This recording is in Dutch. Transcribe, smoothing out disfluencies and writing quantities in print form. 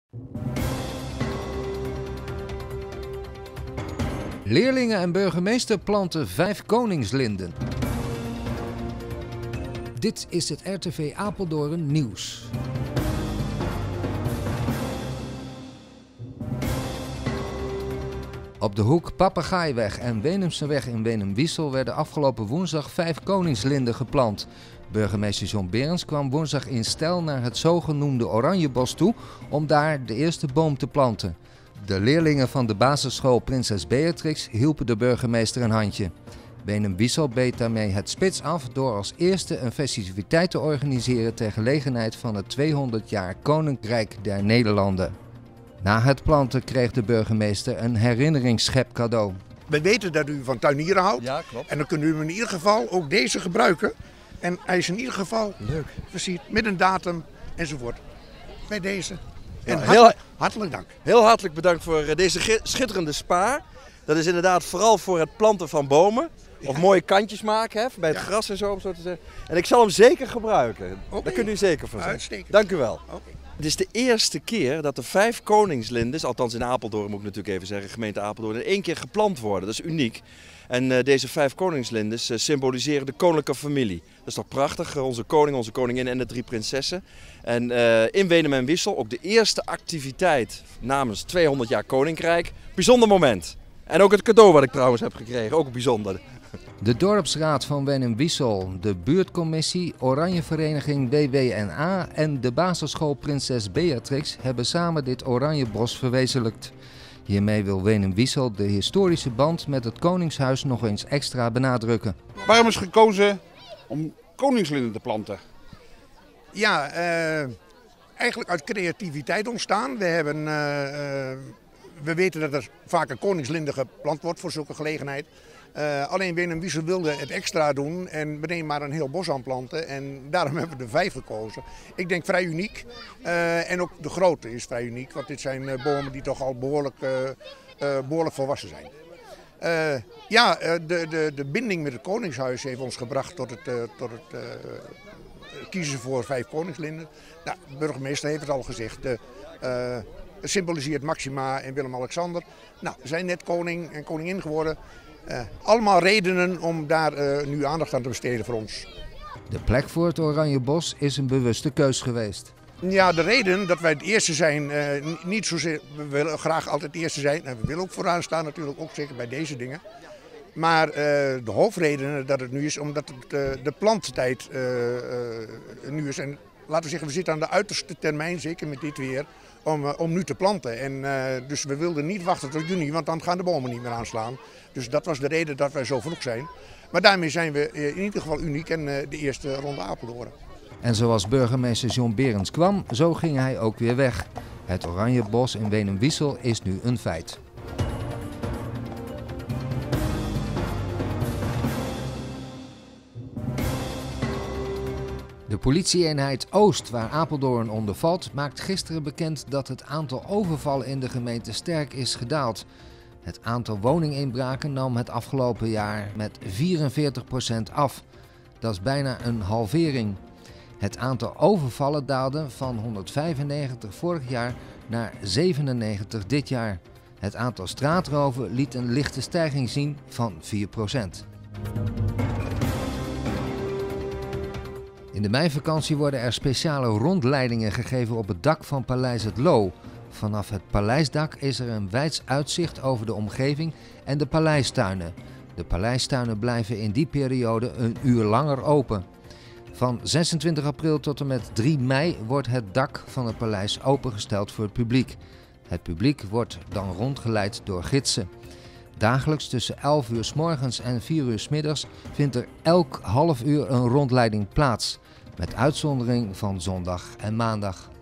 Leerlingen en burgemeester planten 5 koningslinden. Dit is het RTV Apeldoorn nieuws. Op de hoek Papegaaiweg en Wenumseweg in Wenum-Wiesel werden afgelopen woensdag 5 koningslinden geplant. Burgemeester John Berends kwam woensdag in stijl naar het zogenoemde Oranjebos toe om daar de eerste boom te planten. De leerlingen van de basisschool Prinses Beatrix hielpen de burgemeester een handje. Wenum-Wiesel beet daarmee het spits af door als eerste een festiviteit te organiseren ter gelegenheid van het 200 jaar Koninkrijk der Nederlanden. Na het planten kreeg de burgemeester een herinneringsschep cadeau. We weten dat u van tuinieren houdt. Ja, klopt. En dan kunnen u in ieder geval ook deze gebruiken. En hij is in ieder geval versierd met een datum enzovoort. Bij deze. En hartelijk dank. Heel hartelijk bedankt voor deze schitterende spa. Dat is inderdaad vooral voor het planten van bomen. Of mooie kantjes maken, hè, bij het gras en zo, om zo te zeggen. En ik zal hem zeker gebruiken. Daar kunt u zeker van zijn. Uitstekend. Dank u wel. Okay. Het is de eerste keer dat er 5 koningslinden, althans in Apeldoorn moet ik natuurlijk even zeggen, gemeente Apeldoorn, in 1 keer geplant worden. Dat is uniek. En deze 5 koningslinden symboliseren de koninklijke familie. Dat is toch prachtig, onze koning, onze koningin en de 3 prinsessen. En in Wenum en Wiesel ook de eerste activiteit namens 200 jaar Koninkrijk. Bijzonder moment. En ook het cadeau wat ik trouwens heb gekregen, ook bijzonder. De dorpsraad van Wenum-Wiesel, de buurtcommissie, Oranjevereniging WWNA en de basisschool Prinses Beatrix hebben samen dit Oranjebos verwezenlijkt. Hiermee wil Wenum-Wiesel de historische band met het Koningshuis nog eens extra benadrukken. Waarom is gekozen om koningslinden te planten? Ja, eigenlijk uit creativiteit ontstaan. We weten dat er vaak een koningslinde geplant wordt voor zulke gelegenheid. Alleen Wenum-Wiesel wilde het extra doen en meteen maar een heel bos aanplanten. En daarom hebben we er 5 gekozen. Ik denk vrij uniek. En ook de grootte is vrij uniek, want dit zijn bomen die toch al behoorlijk volwassen zijn. De binding met het Koningshuis heeft ons gebracht tot het kiezen voor 5 koningslinden. Nou, de burgemeester heeft het al gezegd. Het symboliseert Maxima en Willem-Alexander. Nou, ze zijn net koning en koningin geworden. Allemaal redenen om daar nu aandacht aan te besteden voor ons. De plek voor het Oranjebos is een bewuste keus geweest. Ja, de reden dat wij het eerste zijn, niet zozeer, we willen graag altijd het eerste zijn. En we willen ook vooraan staan natuurlijk, ook zeker bij deze dingen. Maar de hoofdreden dat het nu is, omdat de planttijd nu is. En laten we zeggen, we zitten aan de uiterste termijn, zeker met dit weer, om nu te planten. En dus we wilden niet wachten tot juni, want dan gaan de bomen niet meer aanslaan. Dus dat was de reden dat wij zo vroeg zijn. Maar daarmee zijn we in ieder geval uniek en de eerste ronde Apeldoorn. En zoals burgemeester John Berends kwam, zo ging hij ook weer weg. Het Oranjebos in Wenum-Wiesel is nu een feit. De politieeenheid Oost, waar Apeldoorn onder valt, maakt gisteren bekend dat het aantal overvallen in de gemeente sterk is gedaald. Het aantal woninginbraken nam het afgelopen jaar met 44% af. Dat is bijna een halvering. Het aantal overvallen daalde van 195 vorig jaar naar 97 dit jaar. Het aantal straatroven liet een lichte stijging zien van 4%. In de meivakantie worden er speciale rondleidingen gegeven op het dak van Paleis Het Loo. Vanaf het paleisdak is er een wijds uitzicht over de omgeving en de paleistuinen. De paleistuinen blijven in die periode een uur langer open. Van 26 april tot en met 3 mei wordt het dak van het paleis opengesteld voor het publiek. Het publiek wordt dan rondgeleid door gidsen. Dagelijks tussen 11 uur 's morgens en 4 uur 's middags vindt er elk half uur een rondleiding plaats, met uitzondering van zondag en maandag.